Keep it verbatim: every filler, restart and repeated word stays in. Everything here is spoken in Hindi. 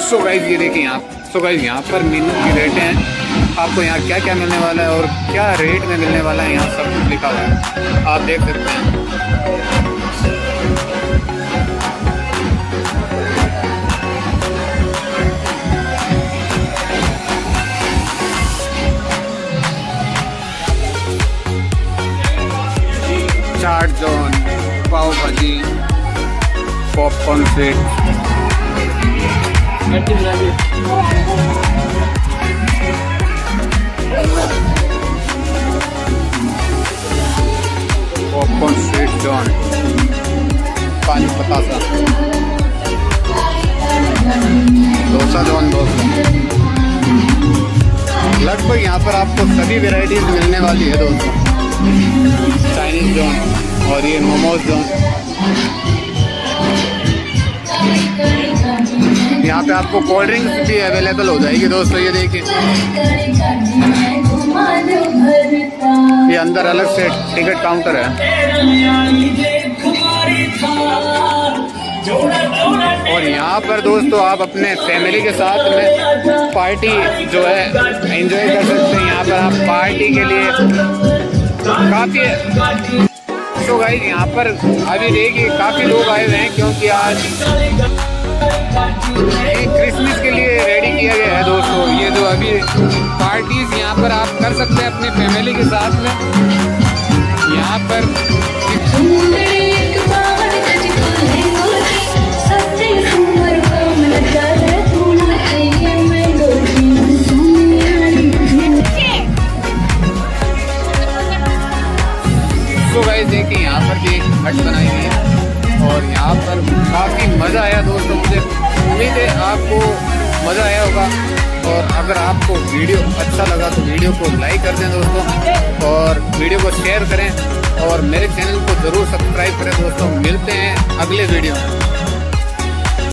सो गाइस ये देखिए यहाँ सो गाइस यहाँ पर मीनू की रेटें हैं। आपको यहाँ क्या क्या मिलने वाला है और क्या रेट में मिलने वाला है यहाँ सब कुछ लिखा हुआ है, आप देख सकते हैं। चाट zone, pav bhaji, popcorn sweet, popcorn sweet zone, pani patasa, dosa John दोस्तों। लगभग यहाँ पर आपको सभी वेराइटीज मिलने वाली है दोस्तों। चाइनीज जॉन और ये मोमोज जॉन। यहाँ पे आपको कोल्ड ड्रिंक्स भी अवेलेबल हो जाएगी दोस्तों। ये देखिए ये अंदर अलग से टिकट काउंटर है और यहाँ पर दोस्तों आप अपने फैमिली के साथ में पार्टी जो है एंजॉय कर सकते हैं। यहाँ पर आप पार्टी के लिए काफी तो गाइस यहाँ पर अभी देखिए काफी लोग आए हुए हैं क्योंकि आज क्रिसमस के लिए रेडी किया गया है दोस्तों। ये जो अभी पार्टीज यहाँ पर आप कर सकते हैं अपने फैमिली के साथ में। यहाँ पर तो गाइस देखिए यहाँ पर भी हट बनाई गई है और यहाँ पर काफ़ी मज़ा आया दोस्तों। मुझे उम्मीद है आपको मज़ा आया होगा और अगर आपको वीडियो अच्छा लगा तो वीडियो को लाइक कर दें दोस्तों और वीडियो को शेयर करें और मेरे चैनल को ज़रूर सब्सक्राइब करें दोस्तों। मिलते हैं अगले वीडियो में।